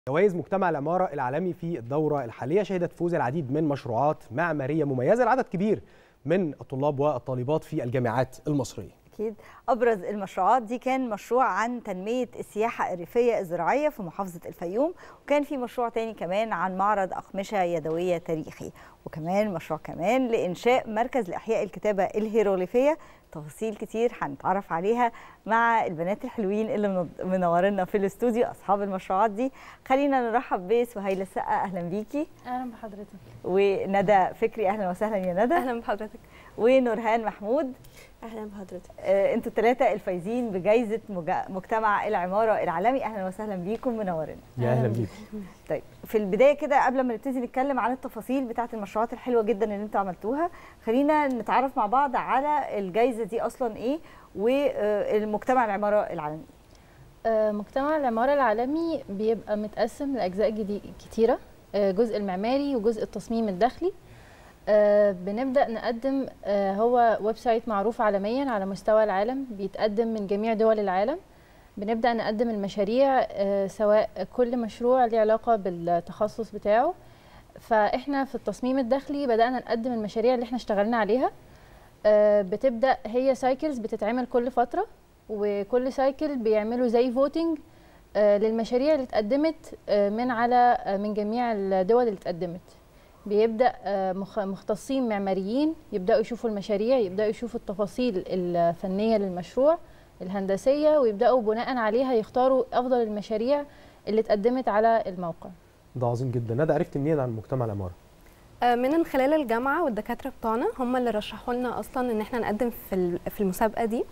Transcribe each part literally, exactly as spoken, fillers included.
جوائز مجتمع العمارة العالمي في الدورة الحالية شهدت فوز العديد من مشروعات معمارية مميزة لعدد كبير من الطلاب والطالبات في الجامعات المصرية. أكيد أبرز المشروعات دي كان مشروع عن تنمية السياحة الريفية الزراعية في محافظة الفيوم، وكان في مشروع تاني كمان عن معرض أقمشة يدوية تاريخي، وكمان مشروع كمان لإنشاء مركز لإحياء الكتابة الهيروغليفية. تفاصيل كتير هنتعرف عليها مع البنات الحلوين اللي منورنا في الاستوديو أصحاب المشروعات دي. خلينا نرحب بسهيلة السقا، أهلا بيكي. أهلا بحضرتك. وندى فكري، أهلا وسهلا يا ندى. أهلا بحضرتك. ونورهان محمود، اهلا بحضرتك. آه، انتوا الثلاثه الفايزين بجائزه مجتمع العماره العالمي، اهلا وسهلا بيكم، منورين. يا اهلا بيكم. طيب في البدايه كده قبل ما نبتدي نتكلم عن التفاصيل بتاعه المشروعات الحلوه جدا اللي انتوا عملتوها، خلينا نتعرف مع بعض على الجائزه دي اصلا ايه والمجتمع العماره العالمي. آه، مجتمع العماره العالمي بيبقى متقسم لاجزاء كتيره، آه، جزء المعماري وجزء التصميم الداخلي. آه بنبدأ نقدم، آه هو ويب سايت معروف عالميا على مستوى العالم، بيتقدم من جميع دول العالم. بنبدأ نقدم المشاريع، آه سواء كل مشروع له علاقة بالتخصص بتاعه. فإحنا في التصميم الداخلي بدأنا نقدم المشاريع اللي إحنا اشتغلنا عليها. آه بتبدأ هي سايكلز بتتعمل كل فترة، وكل سايكل بيعملوا زي فوتنج آه للمشاريع اللي اتقدمت آه من على آه من جميع الدول اللي اتقدمت. بيبدأ مختصين معماريين يبدأوا يشوفوا المشاريع، يبدأوا يشوفوا التفاصيل الفنية للمشروع الهندسية، ويبدأوا بناء عليها يختاروا أفضل المشاريع اللي اتقدمت على الموقع. ده عظيم جدا. ندى، عرفت منين عن مجتمع العمارة؟ من خلال الجامعة والدكاترة بتوعنا، هم اللي رشحوا لنا أصلا إن احنا نقدم في في المسابقة دي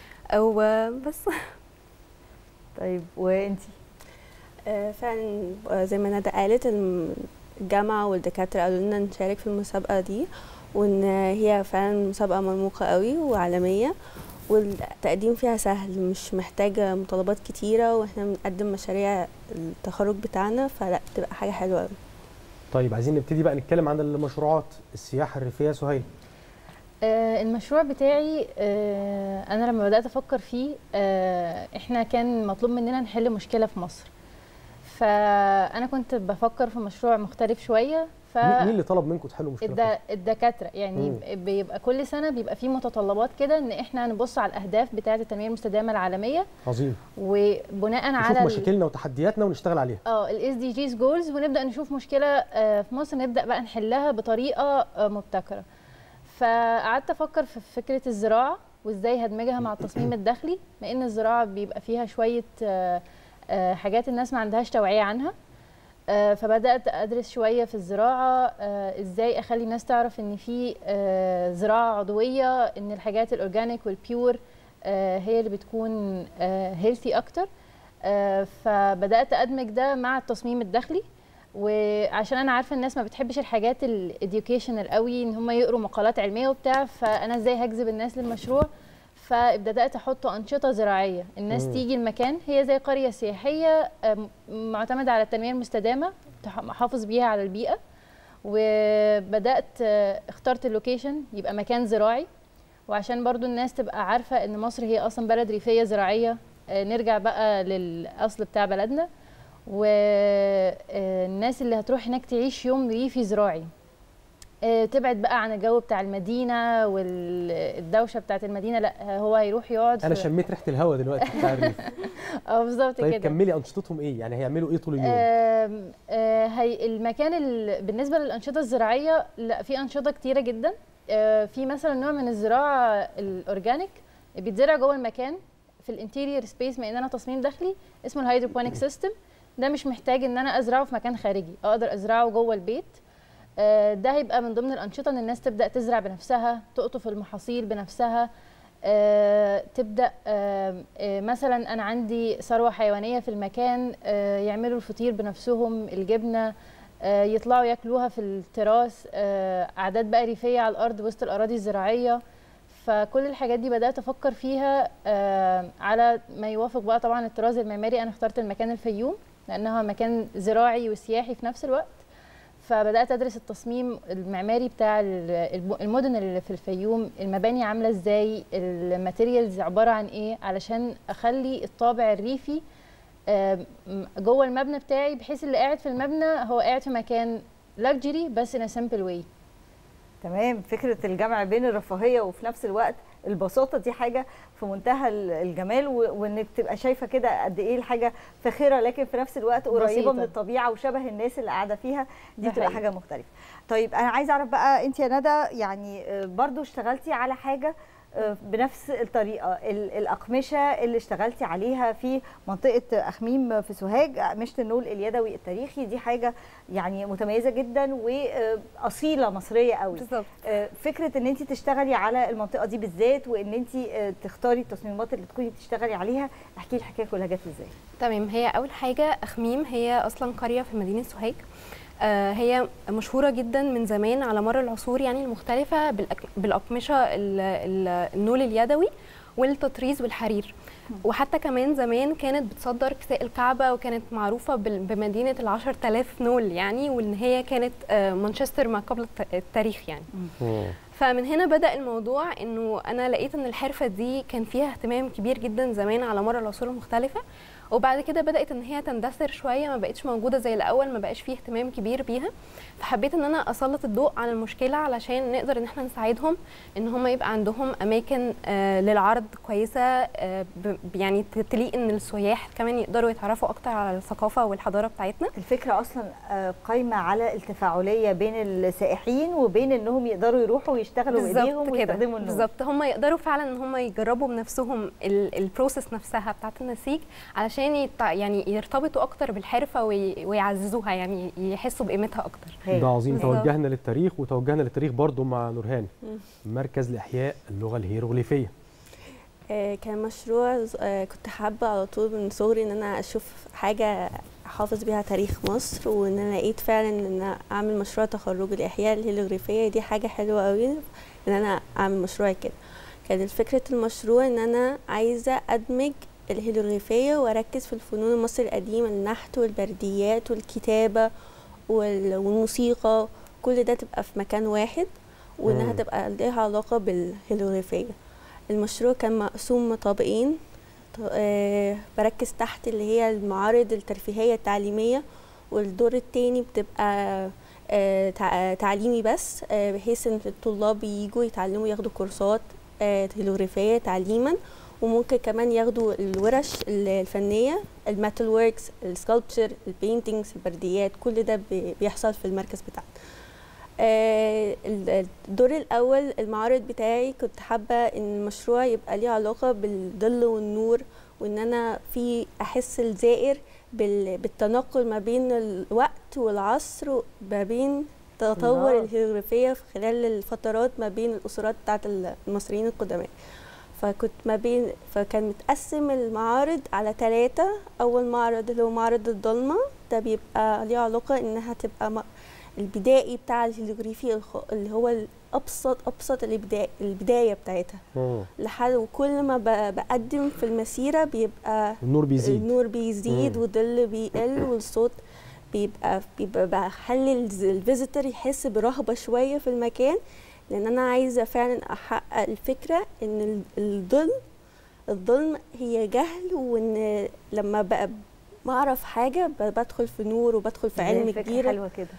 وبس. طيب وانتي؟ فعلا زي ما ندى قالت، الجامعة والدكاترة قالوا لنا نشارك في المسابقة دي، وان هي فعلا مسابقة مرموقة قوي وعالمية، والتقديم فيها سهل، مش محتاجة مطالبات كتيرة، واحنا بنقدم مشاريع التخرج بتاعنا، فلا تبقى حاجة حلوة قوي. طيب عايزين نبتدي بقى نتكلم عن المشروعات السياحة الريفية. سهيل. آه المشروع بتاعي، آه انا لما بدأت افكر فيه، آه احنا كان مطلوب مننا نحل مشكلة في مصر، فأنا كنت بفكر في مشروع مختلف شوية. ف مين اللي طلب منكم تحلوا مشكلة؟ الد... الدكاترة يعني. مم. بيبقى كل سنة بيبقى في متطلبات كده ان احنا نبص على الأهداف بتاعة التنمية المستدامة العالمية. عظيم. وبناء على نشوف مشاكلنا وتحدياتنا ونشتغل عليها. اه ال إس دي جيز جولز، ونبدأ نشوف مشكلة في مصر نبدأ بقى نحلها بطريقة مبتكرة. فقعدت أفكر في فكرة الزراعة وازاي هدمجها مع التصميم الداخلي، بما ان الزراعة بيبقى فيها شوية حاجات الناس ما عندهاش توعية عنها. فبدأت أدرس شوية في الزراعة، إزاي أخلي الناس تعرف إن في زراعة عضوية، إن الحاجات الأورجانيك والبيور هي اللي بتكون هيلثي أكتر. فبدأت أدمج ده مع التصميم الداخلي، وعشان أنا عارفة الناس ما بتحبش الحاجات الإديوكيشنال قوي، إن هم يقروا مقالات علمية وبتاع، فأنا إزاي هجذب الناس للمشروع. فبدأت أحط أنشطة زراعية، الناس مم. تيجي المكان، هي زي قرية سياحية معتمدة على التنمية المستدامة، تحافظ بيها على البيئة. وبدأت اخترت اللوكيشن يبقى مكان زراعي، وعشان برضو الناس تبقى عارفة إن مصر هي أصلا بلد ريفية زراعية، نرجع بقى للأصل بتاع بلدنا. والناس اللي هتروح هناك تعيش يوم ريفي زراعي، تبعد بقى عن الجو بتاع المدينه والدوشه بتاعت المدينه، لا هو هيروح يقعد. انا شميت ريحه الهواء دلوقتي بتاع الريف. اه بالظبط كده. طيب كملي، انشطتهم ايه؟ يعني هيعملوا ايه طول اليوم؟ آه آه هي المكان بالنسبه للانشطه الزراعيه، لا في انشطه كتيره جدا. آه في مثلا نوع من الزراعه الاورجانيك بيتزرع جوه المكان في الانتيريور سبيس، بما ان انا تصميم داخلي، اسمه الهيدروبونيك سيستم. ده مش محتاج ان انا ازرعه في مكان خارجي، اقدر ازرعه جوه البيت. ده هيبقى من ضمن الأنشطة، إن الناس تبدأ تزرع بنفسها، تقطف المحاصيل بنفسها، تبدأ مثلا أنا عندي ثروة حيوانية في المكان، يعملوا الفطير بنفسهم، الجبنة يطلعوا ياكلوها في التراس، أعداد بقى ريفية على الأرض وسط الأراضي الزراعية. فكل الحاجات دي بدأت أفكر فيها على ما يوافق بقى طبعا الطراز المعماري. أنا اخترت المكان الفيوم لأنها مكان زراعي وسياحي في نفس الوقت، فبدأت أدرس التصميم المعماري بتاع المدن اللي في الفيوم، المباني عاملة ازاي، الماتيريالز عبارة عن ايه، علشان أخلي الطابع الريفي جوه المبنى بتاعي، بحيث اللي قاعد في المبنى هو قاعد في مكان لاكجري بس in a simple way. تمام. فكره الجمع بين الرفاهيه وفي نفس الوقت البساطه دي حاجه في منتهى الجمال، وانك تبقى شايفه كده قد ايه الحاجه فاخره لكن في نفس الوقت قريبه بسيطة من الطبيعه وشبه الناس اللي قاعده فيها، دي بتبقى حاجه مختلفه. طيب انا عايزه اعرف بقى انت يا ندى يعني برضو اشتغلتي على حاجه بنفس الطريقه، الاقمشه اللي اشتغلتي عليها في منطقه اخميم في سوهاج، اقمشه النول اليدوي التاريخي، دي حاجه يعني متميزه جدا واصيله مصريه قوي. بالظبط. فكره ان انت تشتغلي على المنطقه دي بالذات وان انت تختاري التصميمات اللي تكوني بتشتغلي عليها، احكي لي الحكايه كلها جت ازاي؟ تمام. هي اول حاجه اخميم هي اصلا قريه في مدينه سوهاج، آه هي مشهورة جدا من زمان على مر العصور يعني المختلفة بالأقمشة النول اليدوي والتطريز والحرير، وحتى كمان زمان كانت بتصدر كساء الكعبة وكانت معروفة بمدينة العشر تلاف نول يعني، وإن هي كانت آه مانشستر ما قبل التاريخ يعني. فمن هنا بدأ الموضوع إنه أنا لقيت إن الحرفة دي كان فيها اهتمام كبير جدا زمان على مر العصور المختلفة، وبعد كده بدات ان هي تندثر شويه، ما بقتش موجوده زي الاول، ما بقاش فيه اهتمام كبير بيها. فحبيت ان انا اسلط الضوء على المشكله علشان نقدر ان احنا نساعدهم ان هم يبقى عندهم اماكن آه للعرض كويسه، آه يعني تليق ان السياح كمان يقدروا يتعرفوا اكتر على الثقافه والحضاره بتاعتنا. الفكره اصلا آه قايمه على التفاعليه بين السائحين وبين انهم يقدروا يروحوا ويشتغلوا بايديهم ويستخدموا النول. بالظبط. هم يقدروا فعلا ان هم يجربوا بنفسهم البروسيس نفسها بتاعه النسيج علشان يعني يرتبطوا اكتر بالحرفه ويعززوها، يعني يحسوا بقيمتها اكتر. ده عظيم. توجهنا للتاريخ وتوجهنا للتاريخ برضو مع نورهان، مركز لاحياء اللغه الهيروغليفيه. آه كان مشروع آه كنت حابه على طول من صغري ان انا اشوف حاجه احافظ بيها تاريخ مصر، وان انا لقيت فعلا ان انا اعمل مشروع تخرج الاحياء الهيروغليفيه، دي حاجه حلوه قوي ان انا اعمل مشروع كده. كانت فكره المشروع ان انا عايزه ادمج الهيروغليفية واركز في الفنون المصري القديمة، النحت والبرديات والكتابة والموسيقى، كل ده تبقى في مكان واحد وانها تبقى ليها علاقة بالهيروغليفية. المشروع كان مقسوم طابقين، أه بركز تحت اللي هي المعارض الترفيهية التعليمية، والدور التاني بتبقى أه تعليمي بس، أه بحيث ان الطلاب ييجوا يتعلموا ياخدوا كورسات أه هيروغليفية تعليما، وممكن كمان ياخدوا الورش الفنيه، الميتال وركس، السكالبتشر، البينتينجز، البرديات، كل ده بيحصل في المركز بتاعنا. آه الدور الاول المعرض بتاعي كنت حابه ان المشروع يبقى ليه علاقه بالظل والنور، وان انا في احس الزائر بالتنقل ما بين الوقت والعصر، ما بين تطور الهيروغليفيه في خلال الفترات ما بين الاسرات بتاعت المصريين القدماء. فكنت ما بين فكان متقسم المعارض على ثلاثة. أول معرض اللي هو معرض الضلمة، ده بيبقى ليه علاقة إنها تبقى البدائي بتاع الهيروغليفي اللي هو الأبسط أبسط البداية, البداية بتاعتها لحد، وكل ما بقدم في المسيرة بيبقى النور بيزيد النور بيزيد والظل بيقل والصوت بيبقى بيبقى بخلي الفيزيتور يحس برهبة شوية في المكان، لان انا عايزه فعلا احقق الفكره ان الظلم الظلم هي جهل، وان لما بقى ما اعرف حاجه بدخل في نور وبدخل في علم كبير. حلوه كده.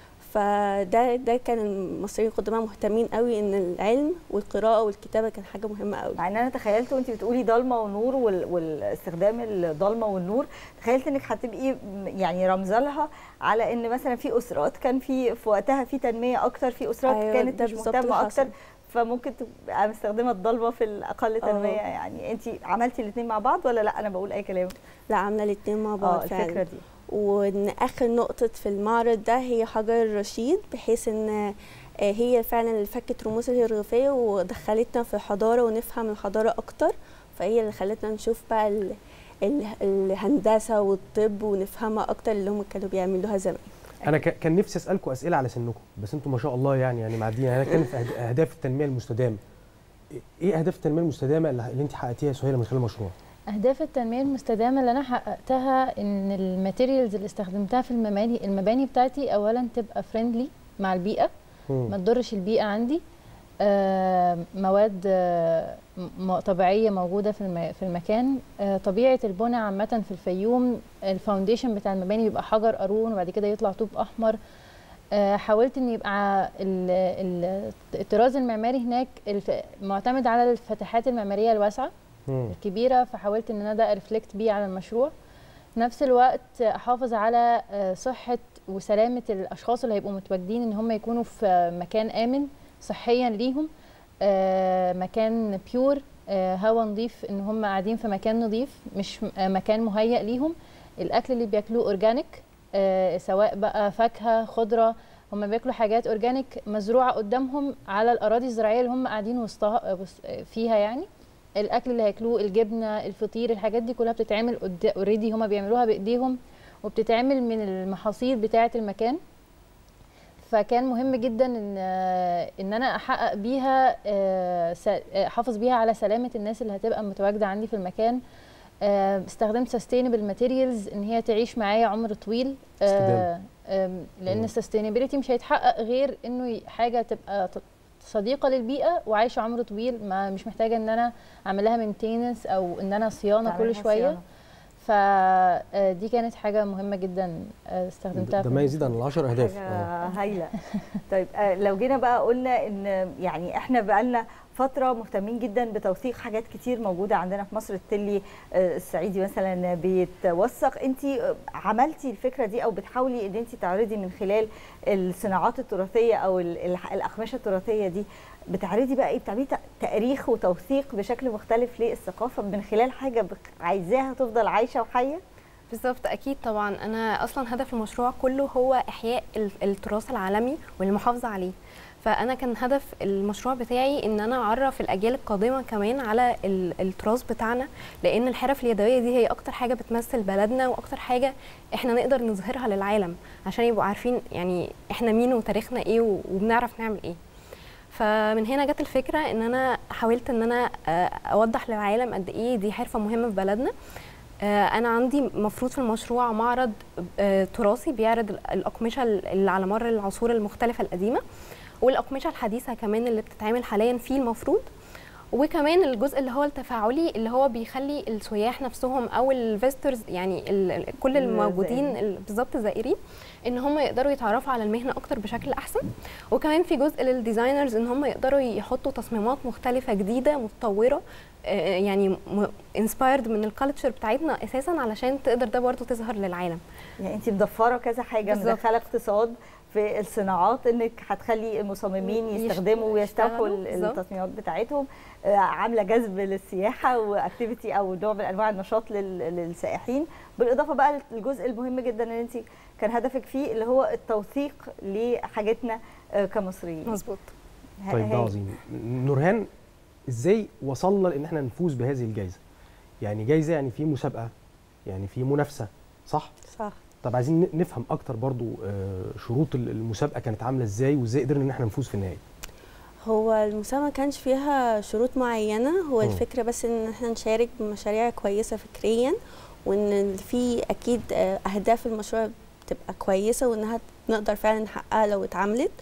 فده ده كان المصريين القدماء مهتمين قوي ان العلم والقراءه والكتابه كان حاجه مهمه قوي. مع ان انا تخيلت وانت بتقولي ضلمه ونور والاستخدام الضلمه والنور، تخيلت انك هتبقي يعني رمزه لها على ان مثلا في اسرات كان في في وقتها في تنميه اكتر، في اسرات أيوة كانت مش مهتمه اكتر، فممكن تبقى مستخدمه الضلمه في الاقل تنميه. أوه. يعني انت عملتي الاثنين مع بعض ولا لا انا بقول اي كلام؟ لا، عامله الاثنين مع بعض فعلا. الفكره دي، وان اخر نقطه في المعرض ده هي حجر الرشيد، بحيث ان هي فعلا اللي فكت رموز الهيروغليفيه ودخلتنا في الحضاره ونفهم الحضاره اكتر، فهي اللي خلتنا نشوف بقى ال ال الهندسه والطب ونفهمها اكتر اللي هم كانوا بيعملوها زمان. انا كان نفسي اسالكم اسئله على سنكم، بس انتم ما شاء الله يعني يعني معديين. انا كان في اهداف التنميه المستدامه، ايه اهداف التنميه المستدامه اللي انت حققتيها يا سهيله من خلال المشروع؟ اهداف التنميه المستدامه اللي انا حققتها ان الماتيريالز اللي استخدمتها في المباني المباني بتاعتي اولا تبقى فريندلي مع البيئه، ما تضرش البيئه عندي. مواد طبيعيه موجوده في في المكان. طبيعه البناء عامه في الفيوم، الفاونديشن بتاع المباني بيبقى حجر قارون وبعد كده يطلع طوب احمر. حاولت ان يبقى الطراز المعماري هناك معتمد على الفتحات المعماريه الواسعه الكبيره، فحاولت ان انا ده ريفلكت بيه على المشروع. في نفس الوقت احافظ على صحه وسلامه الاشخاص اللي هيبقوا متواجدين، ان هم يكونوا في مكان امن صحيا ليهم، مكان بيور، هواء نظيف، ان هم قاعدين في مكان نظيف مش مكان مهيأ ليهم. الاكل اللي بياكلوه اورجانيك، سواء بقى فاكهه خضره، هم بياكلوا حاجات اورجانيك مزروعه قدامهم على الاراضي الزراعيه اللي هم قاعدين وسطها فيها. يعني الاكل اللي هياكلوه، الجبنه، الفطير، الحاجات دي كلها بتتعمل اوريدي، هم بيعملوها بايديهم وبتتعمل من المحاصيل بتاعه المكان. فكان مهم جدا ان ان انا احقق بيها، احافظ بيها على سلامه الناس اللي هتبقى متواجده عندي في المكان. استخدمت سستينبل ماتيريالز ان هي تعيش معايا عمر طويل، لان السستينابيلتي مش هيتحقق غير انه حاجه تبقى صديقه للبيئه وعايشه عمر طويل، ما مش محتاجه ان انا اعمل لها مينتيننس او ان انا صيانه كل شويه صيانة. فدي كانت حاجه مهمه جدا استخدمتها. ده ما يزيد عن العشر اهداف. هايله. طيب لو جينا بقى قلنا ان يعني احنا بقى لنا فتره مهتمين جدا بتوثيق حاجات كتير موجوده عندنا في مصر. التلي الصعيدي مثلا بيتوثق، انت عملتي الفكره دي او بتحاولي ان انت تعرضي من خلال الصناعات التراثيه او الاقمشه التراثيه دي، بتعرضي بقى ايه؟ بتعملي تاريخ وتوثيق بشكل مختلف للثقافه من خلال حاجه عايزاها تفضل عايشه وحيه؟ بالظبط، اكيد طبعا. انا اصلا هدف المشروع كله هو احياء التراث العالمي والمحافظه عليه. فانا كان هدف المشروع بتاعي ان انا اعرف الاجيال القادمه كمان على التراث بتاعنا، لان الحرف اليدويه دي هي اكتر حاجه بتمثل بلدنا واكتر حاجه احنا نقدر نظهرها للعالم عشان يبقوا عارفين يعني احنا مين وتاريخنا ايه وبنعرف نعمل ايه. فمن هنا جت الفكره ان انا حاولت ان انا اوضح للعالم قد ايه دي حرفه مهمه في بلدنا. انا عندي مفروض في المشروع معرض تراثي بيعرض الاقمشه اللي على مر العصور المختلفه القديمه، والاقمشه الحديثه كمان اللي بتتعمل حاليا فيه المفروض، وكمان الجزء اللي هو التفاعلي اللي هو بيخلي السياح نفسهم او الفيزيتورز يعني كل الموجودين بالظبط الزائرين ان هم يقدروا يتعرفوا على المهنه اكتر بشكل احسن. وكمان في جزء للديزاينرز ان هم يقدروا يحطوا تصميمات مختلفه جديده متطوره يعني انسبايرد من الكالتشر بتاعتنا اساسا علشان تقدر ده برضه تظهر للعالم. يعني انت مضفره كذا حاجه، مدخله اقتصاد في الصناعات، انك هتخلي المصممين يستخدموا ويستوحوا التصميمات بتاعتهم، عامله جذب للسياحه واكتيفيتي او نوع من انواع النشاط للسائحين، بالاضافه بقى للجزء المهم جدا ان انت كان هدفك فيه اللي هو التوثيق لحاجتنا كمصريين. مظبوط. طيب ده عظيم. نورهان، ازاي وصلنا لان احنا نفوز بهذه الجائزه؟ يعني جائزه يعني في مسابقه، يعني في منافسه، صح؟ صح. طب عايزين نفهم اكتر برضو شروط المسابقه كانت عامله ازاي وازاي قدرنا ان احنا نفوز في النهايه. هو المسابقه ما كانش فيها شروط معينه، هو م. الفكره بس ان احنا نشارك بمشاريع كويسه فكريا، وان في اكيد اهداف المشروع تبقى كويسه وانها نقدر فعلا نحققها لو اتعملت.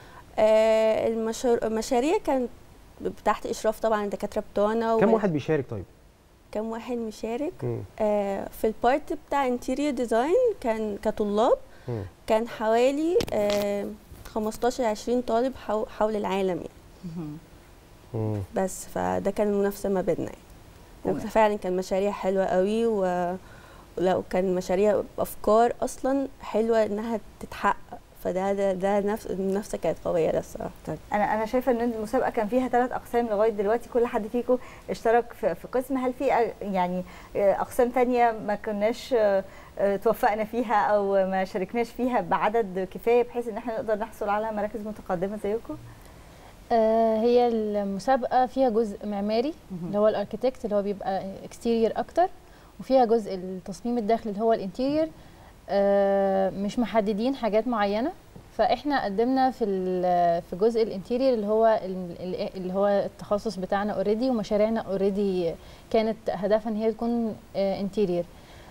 آه المشاريع كانت تحت اشراف طبعا الدكاتره بتوعنا. كم واحد بيشارك طيب؟ كم واحد مشارك؟ آه في البارت بتاع انتيريور ديزاين كان كطلاب م. كان حوالي آه خمستاشر عشرين طالب حو حول العالم يعني. م. بس فده كان المنافسه ما بيننا يعني. وفعلا كان مشاريع حلوه قوي، ولو كان مشاريع افكار اصلا حلوه انها تتحقق، فده ده ده نفس المنافسه كانت قويه ده الصراحه. طيب انا انا شايفه ان المسابقه كان فيها ثلاث اقسام لغايه دلوقتي، كل حد فيكم اشترك في, في قسم. هل في يعني اقسام ثانيه ما كناش توفقنا فيها او ما شاركناش فيها بعدد كفايه بحيث ان احنا نقدر نحصل على مراكز متقدمه زيكم؟ آه هي المسابقه فيها جزء معماري اللي هو الاركيتكت اللي هو بيبقى اكستيرير اكتر، وفيها جزء التصميم الداخلي اللي هو الانتيرير. آه مش محددين حاجات معينه، فاحنا قدمنا في في جزء الانتيرير اللي هو اللي هو التخصص بتاعنا اوريدي، ومشاريعنا اوريدي كانت هدفها ان هي تكون انتيرير،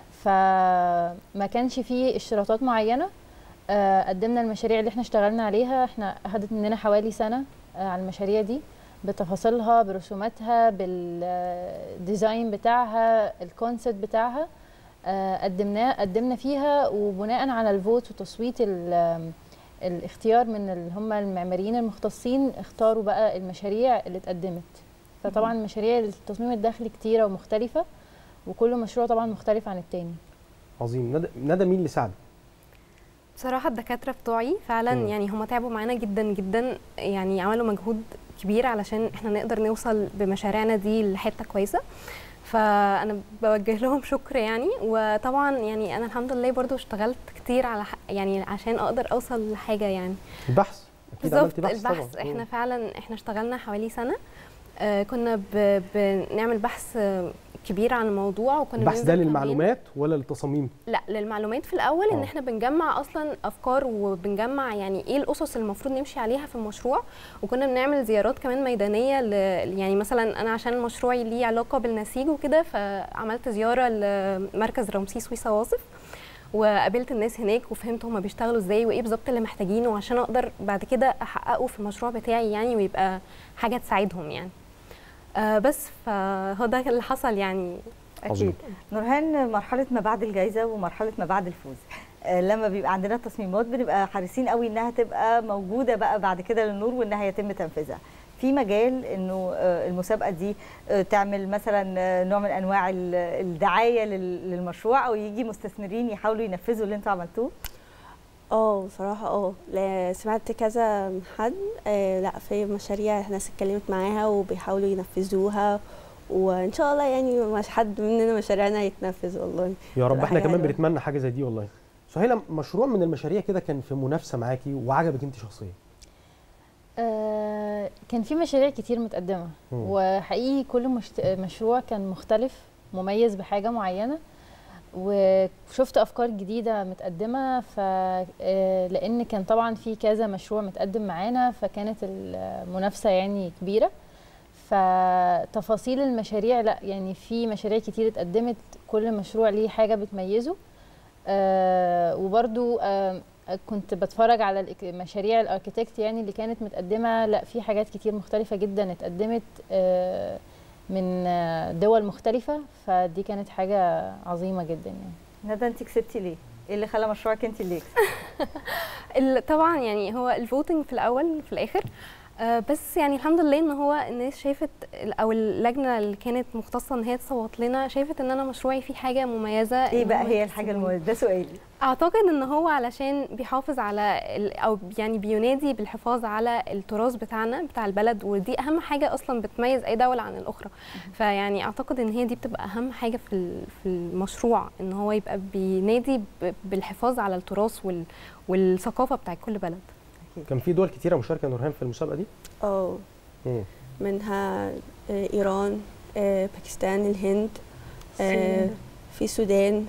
فما كانش فيه اشتراطات معينه. آه قدمنا المشاريع اللي احنا اشتغلنا عليها، احنا اخذت مننا حوالي سنه على المشاريع دي بتفاصيلها، برسوماتها، بالديزاين بتاعها، الكونسيبت بتاعها. قدمناه قدمنا فيها، وبناء على الفوت وتصويت الاختيار من اللي هم المعماريين المختصين اختاروا بقى المشاريع اللي اتقدمت. فطبعا مشاريع التصميم الداخلي كتيره ومختلفه، وكل مشروع طبعا مختلف عن التاني. عظيم. ندى ندى مين اللي ساعدك؟ بصراحه الدكاتره بتوعي فعلا م. يعني هم تعبوا معانا جدا جدا، يعني عملوا مجهود كبير علشان احنا نقدر نوصل بمشاريعنا دي لحته كويسه، فانا بوجه لهم شكر يعني. وطبعا يعني انا الحمد لله برضو اشتغلت كتير على يعني عشان اقدر اوصل لحاجه يعني. البحث اكيد عملتي بحث. البحث طبعا. احنا فعلا احنا اشتغلنا حوالي سنه، آه كنا بنعمل بحث كبير عن الموضوع، وكنا البحث ده للمعلومات ولا للتصاميم؟ لا للمعلومات في الاول. أوه. ان احنا بنجمع اصلا افكار، وبنجمع يعني ايه الاسس اللي المفروض نمشي عليها في المشروع، وكنا بنعمل زيارات كمان ميدانيه ل... يعني مثلا انا عشان مشروعي ليه علاقه بالنسيج وكده، فعملت زياره لمركز رمسيس وصواصف، وقابلت الناس هناك وفهمت هما بيشتغلوا ازاي وايه بالظبط اللي محتاجينه عشان اقدر بعد كده احققه في المشروع بتاعي يعني، ويبقى حاجه تساعدهم يعني. آه بس فهو ده اللي حصل يعني. اكيد. نورهان، مرحله ما بعد الجائزه ومرحله ما بعد الفوز، آه لما بيبقى عندنا تصميمات بنبقى حريصين قوي انها تبقى موجوده بقى بعد كده للنور، وانها يتم تنفيذها. في مجال انه آه المسابقه دي آه تعمل مثلا آه نوع من انواع الدعايه للمشروع، او يجي مستثمرين يحاولوا ينفذوا اللي انتوا عملتوه؟ اه بصراحه اه سمعت كذا حد آه لا في مشاريع ناس اتكلمت معاها وبيحاولوا ينفذوها، وان شاء الله يعني مش حد مننا مشاريعنا يتنفذ والله. يا رب. احنا كمان بنتمنى حاجه زي دي والله. سهيلة، مشروع من المشاريع كده كان في منافسه معاكي وعجبك انت شخصيا؟ آه كان في مشاريع كتير متقدمه، م. وحقيقي كل مشت... مشروع كان مختلف مميز بحاجه معينه، وشفت افكار جديده متقدمه. ف لان كان طبعا في كذا مشروع متقدم معانا، فكانت المنافسه يعني كبيره. فتفاصيل المشاريع لا يعني في مشاريع كتير اتقدمت، كل مشروع ليه حاجه بتميزه. آه وبرده آه كنت بتفرج على مشاريع الاركيتكت يعني اللي كانت متقدمه، لا في حاجات كتير مختلفه جدا اتقدمت آه من دول مختلفة، فدي كانت حاجة عظيمة جدا يعني. ندى، انت كسبتي ليه؟ ايه اللي خلى مشروعك انت اللي يكسب؟ طبعا يعني هو الفوتنج في الاول في الاخر، آه بس يعني الحمد لله ان هو الناس شافت، او اللجنه اللي كانت مختصه ان هي تصوت لنا شافت ان انا مشروعي فيه حاجه مميزه. ايه بقى هي الحاجه المميزه؟ ده سؤالي. اعتقد ان هو علشان بيحافظ على او يعني بينادي بالحفاظ على التراث بتاعنا بتاع البلد، ودي اهم حاجه اصلا بتميز اي دوله عن الاخرى. فيعني اعتقد ان هي دي بتبقى اهم حاجه في في المشروع، ان هو يبقى بينادي بالحفاظ على التراث والثقافه بتاع كل بلد. كان في دول كتيره مشاركه نورهان في المسابقه دي؟ اه منها ايران، باكستان، الهند، في السودان،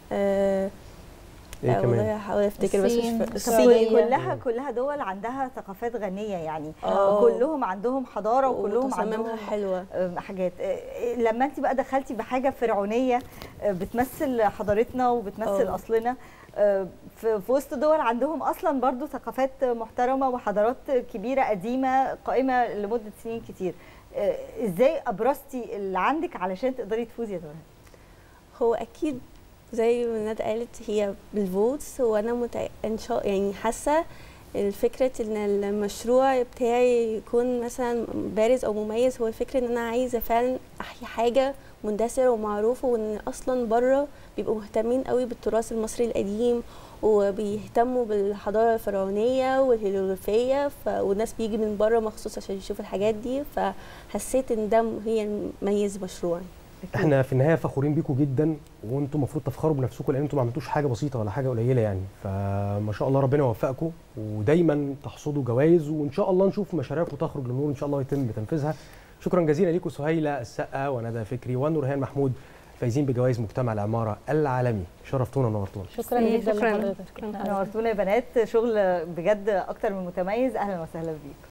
ايه كمان؟ هحاول افتكر بس مش الصين. كلها كلها دول عندها ثقافات غنيه يعني. أوه. كلهم عندهم حضاره وكلهم عندهم حلوه حاجات. لما انت بقى دخلتي بحاجه فرعونيه بتمثل حضارتنا وبتمثل أوه. اصلنا في وسط دول عندهم اصلا برضو ثقافات محترمه وحضارات كبيره قديمه قائمه لمده سنين كتير، ازاي ابرزتي اللي عندك علشان تقدري تفوزي يا نورهان؟ هو اكيد زي ما ندى قالت هي بالفوتس، وانا متع... ان شاء يعني حاسه الفكره ان المشروع بتاعي يكون مثلا بارز او مميز، هو الفكره ان انا عايزه فعلا احيي حاجه مندثره ومعروفه، وان اصلا بره بيبقوا مهتمين قوي بالتراث المصري القديم وبيهتموا بالحضاره الفرعونيه والهيروغليفيه، ف... والناس بيجي من بره مخصوص عشان يشوفوا الحاجات دي، فحسيت ان ده هي مميز مشروعي. احنا في النهايه فخورين بيكم جدا، وانتم المفروض تفخروا بنفسكم لان انتم ما عملتوش حاجه بسيطه ولا حاجه قليله يعني، فما شاء الله ربنا يوفقكم ودايما تحصدوا جوائز، وان شاء الله نشوف مشاريعكم تخرج للنور ان شاء الله يتم تنفيذها. شكرا جزيلا ليكم سهيلة السقا وندى فكري ونورهان محمود، فايزين بجوائز مجتمع العماره العالمي. شرفتونا ونورتونا. شكرا جدا لحضرتك. نورتونا يا بنات، شغل بجد اكتر من متميز. اهلا وسهلا بيكم.